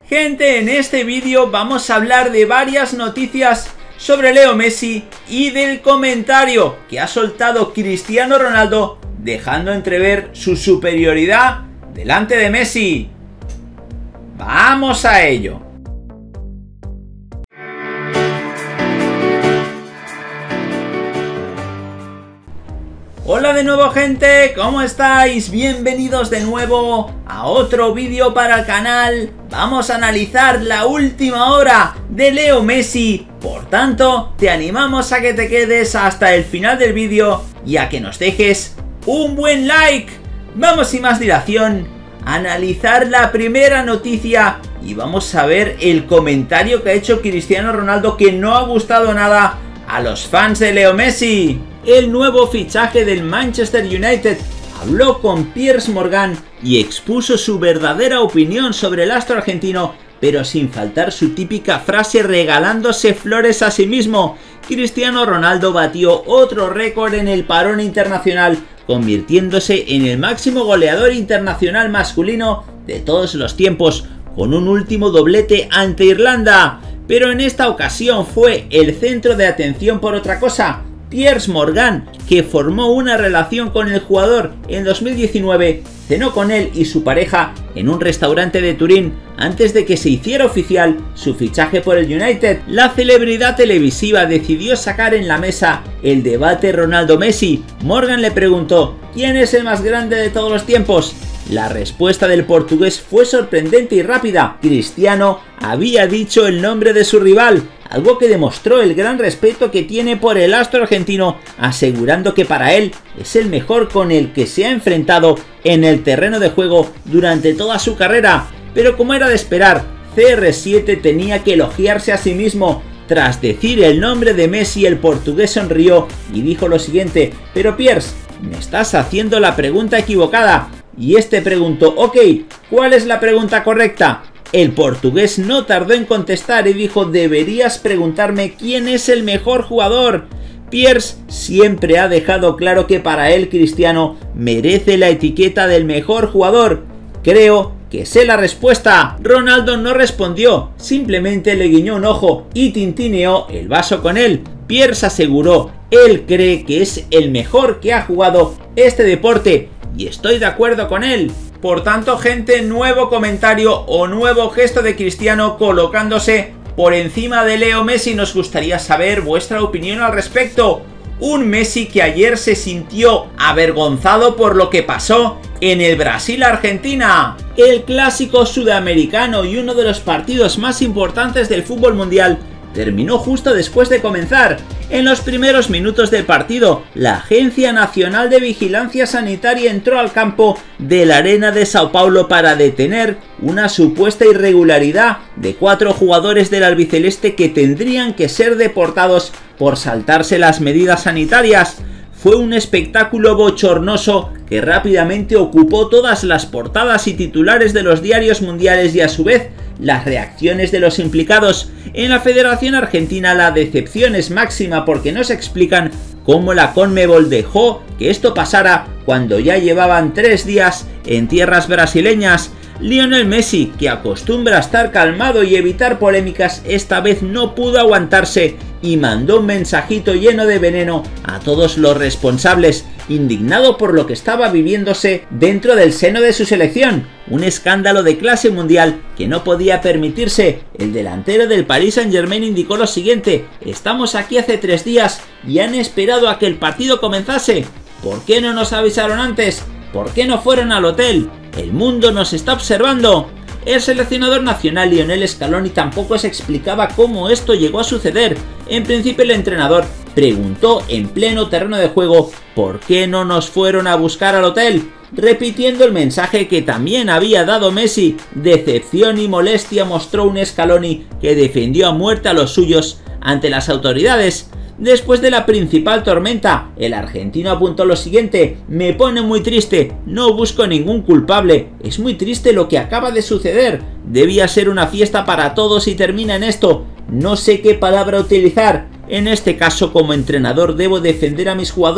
Gente, en este vídeo vamos a hablar de varias noticias sobre Leo Messi y del comentario que ha soltado Cristiano Ronaldo dejando entrever su superioridad delante de Messi. ¡Vamos a ello! Hola de nuevo, gente, ¿cómo estáis? Bienvenidos de nuevo a otro vídeo para el canal. Vamos a analizar la última hora de Leo Messi. Por tanto, te animamos a que te quedes hasta el final del vídeo y a que nos dejes un buen like. Vamos sin más dilación a analizar la primera noticia y vamos a ver el comentario que ha hecho Cristiano Ronaldo, que no ha gustado nada a los fans de Leo Messi. El nuevo fichaje del Manchester United habló con Piers Morgan y expuso su verdadera opinión sobre el astro argentino, pero sin faltar su típica frase regalándose flores a sí mismo. Cristiano Ronaldo batió otro récord en el parón internacional, convirtiéndose en el máximo goleador internacional masculino de todos los tiempos, con un último doblete ante Irlanda. Pero en esta ocasión fue el centro de atención por otra cosa. Piers Morgan, que formó una relación con el jugador en 2019, cenó con él y su pareja en un restaurante de Turín antes de que se hiciera oficial su fichaje por el United. La celebridad televisiva decidió sacar en la mesa el debate Ronaldo-Messi. Morgan le preguntó: ¿quién es el más grande de todos los tiempos? La respuesta del portugués fue sorprendente y rápida. Cristiano había dicho el nombre de su rival, algo que demostró el gran respeto que tiene por el astro argentino, asegurando que para él es el mejor con el que se ha enfrentado en el terreno de juego durante toda su carrera. Pero como era de esperar, CR7 tenía que elogiarse a sí mismo. Tras decir el nombre de Messi, el portugués sonrió y dijo lo siguiente: pero Piers, me estás haciendo la pregunta equivocada. Y este preguntó: ok, ¿cuál es la pregunta correcta? El portugués no tardó en contestar y dijo: deberías preguntarme quién es el mejor jugador. Piers siempre ha dejado claro que para él Cristiano merece la etiqueta del mejor jugador. Creo que sé la respuesta. Ronaldo no respondió, simplemente le guiñó un ojo y tintineó el vaso con él. Piers aseguró: él cree que es el mejor que ha jugado este deporte y estoy de acuerdo con él. Por tanto, gente, nuevo comentario o nuevo gesto de Cristiano colocándose por encima de Leo Messi. Nos gustaría saber vuestra opinión al respecto. Un Messi que ayer se sintió avergonzado por lo que pasó en el Brasil-Argentina, el clásico sudamericano y uno de los partidos más importantes del fútbol mundial, terminó justo después de comenzar. En los primeros minutos del partido, la Agencia Nacional de Vigilancia Sanitaria entró al campo de la Arena de Sao Paulo para detener una supuesta irregularidad de 4 jugadores del albiceleste que tendrían que ser deportados por saltarse las medidas sanitarias. Fue un espectáculo bochornoso que rápidamente ocupó todas las portadas y titulares de los diarios mundiales y a su vez las reacciones de los implicados. En la Federación Argentina la decepción es máxima porque no se explican cómo la Conmebol dejó que esto pasara cuando ya llevaban 3 días en tierras brasileñas. Lionel Messi, que acostumbra a estar calmado y evitar polémicas, esta vez no pudo aguantarse y mandó un mensajito lleno de veneno a todos los responsables, indignado por lo que estaba viviéndose dentro del seno de su selección. Un escándalo de clase mundial que no podía permitirse. El delantero del Paris Saint-Germain indicó lo siguiente: estamos aquí hace 3 días y han esperado a que el partido comenzase. ¿Por qué no nos avisaron antes? ¿Por qué no fueron al hotel? El mundo nos está observando. El seleccionador nacional Lionel Scaloni tampoco se explicaba cómo esto llegó a suceder. En principio el entrenador preguntó en pleno terreno de juego: ¿por qué no nos fueron a buscar al hotel?, repitiendo el mensaje que también había dado Messi. Decepción y molestia mostró un Scaloni que defendió a muerte a los suyos ante las autoridades. Después de la principal tormenta, el argentino apuntó lo siguiente: me pone muy triste, no busco ningún culpable, es muy triste lo que acaba de suceder, debía ser una fiesta para todos y termina en esto, no sé qué palabra utilizar, en este caso como entrenador debo defender a mis jugadores,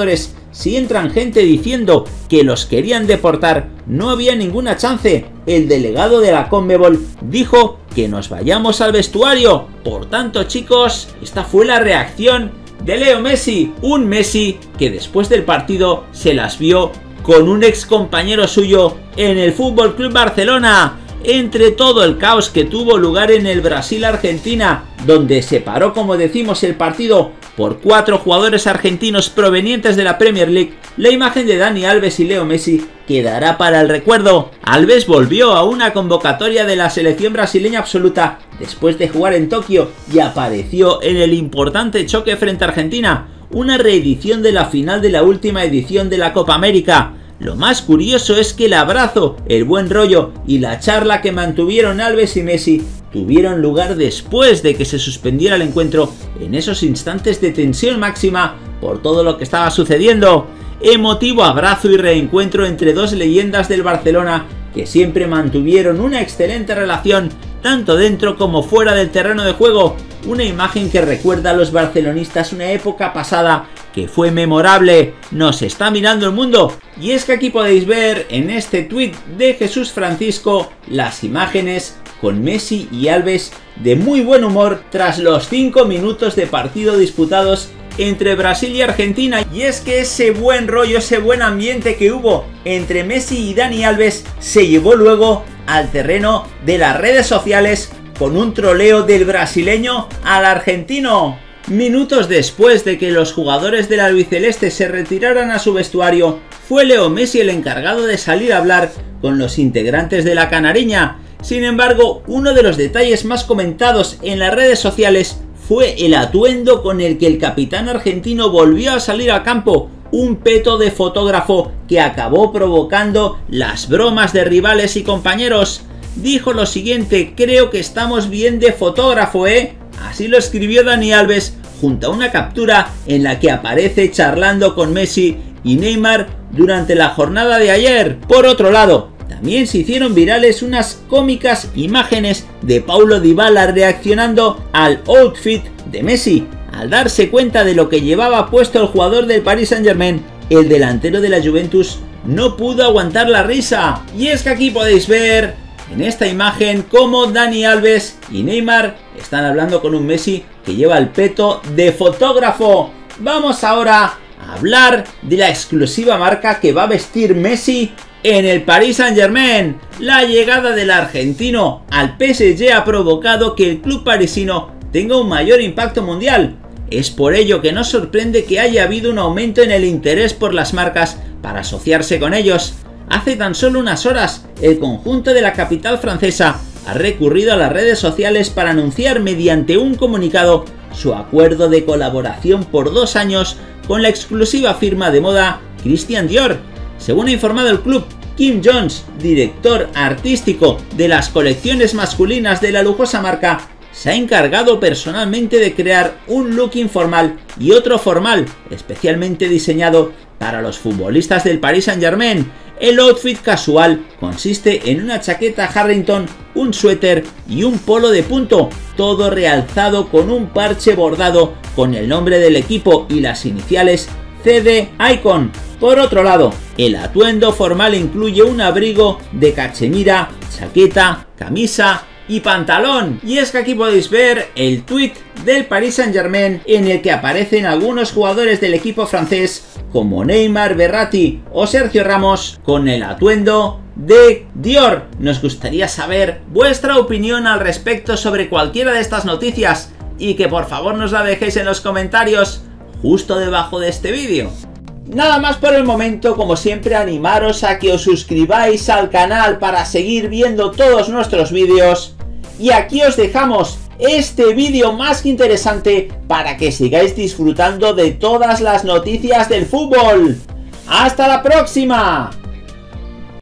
si entran gente diciendo que los querían deportar, no había ninguna chance. El delegado de la CONMEBOL dijo que nos vayamos al vestuario. Por tanto, chicos, esta fue la reacción de Leo Messi, un Messi que después del partido se las vio con un ex compañero suyo en el FC Barcelona. Entre todo el caos que tuvo lugar en el Brasil-Argentina, donde se paró, como decimos, el partido por 4 jugadores argentinos provenientes de la Premier League, la imagen de Dani Alves y Leo Messi quedará para el recuerdo. Alves volvió a una convocatoria de la selección brasileña absoluta después de jugar en Tokio y apareció en el importante choque frente a Argentina, una reedición de la final de la última edición de la Copa América. Lo más curioso es que el abrazo, el buen rollo y la charla que mantuvieron Alves y Messi tuvieron lugar después de que se suspendiera el encuentro, en esos instantes de tensión máxima por todo lo que estaba sucediendo. Emotivo abrazo y reencuentro entre dos leyendas del Barcelona que siempre mantuvieron una excelente relación tanto dentro como fuera del terreno de juego. Una imagen que recuerda a los barcelonistas una época pasada que fue memorable. Nos está mirando el mundo. Y es que aquí podéis ver en este tuit de Jesús Francisco las imágenes con Messi y Alves de muy buen humor tras los 5 minutos de partido disputados entre Brasil y Argentina. Y es que ese buen rollo, ese buen ambiente que hubo entre Messi y Dani Alves se llevó luego al terreno de las redes sociales con un troleo del brasileño al argentino. Minutos después de que los jugadores del albiceleste se retiraran a su vestuario, fue Leo Messi el encargado de salir a hablar con los integrantes de la canariña. Sin embargo, uno de los detalles más comentados en las redes sociales fue el atuendo con el que el capitán argentino volvió a salir al campo, un peto de fotógrafo que acabó provocando las bromas de rivales y compañeros. Dijo lo siguiente: creo que estamos bien de fotógrafo, ¿eh? Así lo escribió Dani Alves junto a una captura en la que aparece charlando con Messi y Neymar durante la jornada de ayer. Por otro lado, también se hicieron virales unas cómicas imágenes de Paulo Dybala reaccionando al outfit de Messi. Al darse cuenta de lo que llevaba puesto el jugador del Paris Saint-Germain, el delantero de la Juventus no pudo aguantar la risa. Y es que aquí podéis ver en esta imagen cómo Dani Alves y Neymar están hablando con un Messi que lleva el peto de fotógrafo. Vamos ahora a hablar de la exclusiva marca que va a vestir Messi en el Paris Saint-Germain. La llegada del argentino al PSG ha provocado que el club parisino tenga un mayor impacto mundial. Es por ello que no sorprende que haya habido un aumento en el interés por las marcas para asociarse con ellos. Hace tan solo unas horas, el conjunto de la capital francesa ha recurrido a las redes sociales para anunciar mediante un comunicado su acuerdo de colaboración por 2 años con la exclusiva firma de moda Christian Dior. Según ha informado el club, Kim Jones, director artístico de las colecciones masculinas de la lujosa marca, se ha encargado personalmente de crear un look informal y otro formal, especialmente diseñado para los futbolistas del Paris Saint-Germain. El outfit casual consiste en una chaqueta Harrington, un suéter y un polo de punto, todo realzado con un parche bordado con el nombre del equipo y las iniciales CD Icon. Por otro lado, el atuendo formal incluye un abrigo de cachemira, chaqueta, camisa y pantalón. Y es que aquí podéis ver el tuit del Paris Saint-Germain en el que aparecen algunos jugadores del equipo francés como Neymar, Verratti o Sergio Ramos con el atuendo de Dior. Nos gustaría saber vuestra opinión al respecto sobre cualquiera de estas noticias y que por favor nos la dejéis en los comentarios justo debajo de este vídeo. Nada más por el momento, como siempre animaros a que os suscribáis al canal para seguir viendo todos nuestros vídeos. Y aquí os dejamos este vídeo más que interesante para que sigáis disfrutando de todas las noticias del fútbol. ¡Hasta la próxima!